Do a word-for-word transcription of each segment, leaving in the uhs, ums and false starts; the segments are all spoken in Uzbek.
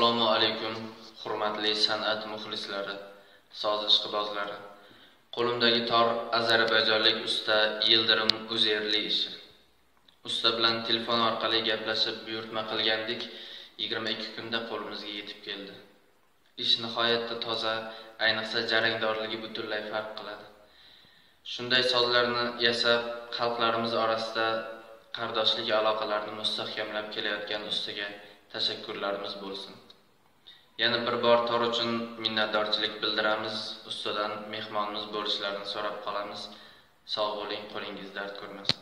Assalomu alaykum, hurmatli san'at muxlislari, soz ishqibozlari. Qo'limdagi tor ozarbayjonlik usta Yildirim Uzerli ishi. Usta bilan telefon orqali gaplashib buyurtma qilgandik, yigirma ikki kunda qo'limizga yetib keldi. Ish nihoyatda toza, ayniqsa jarangdorligi butunlay farq qiladi. Shunday sozlarni yasab, xalqlarimiz orasida qardoshlik aloqalarini mustahkamlab kelayotgan ustaga tashakkurlarimiz bo'lsin. Yana bir bor tor uchun minnatdorchilik bildiramiz. Ustadan mehmonimiz bo'lishlarini so'rab qolamiz. Sog' bo'ling, qo'lingiz dard ko'rmasin.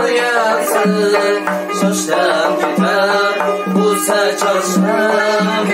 Shoshdan ketar bo'lsa chorsam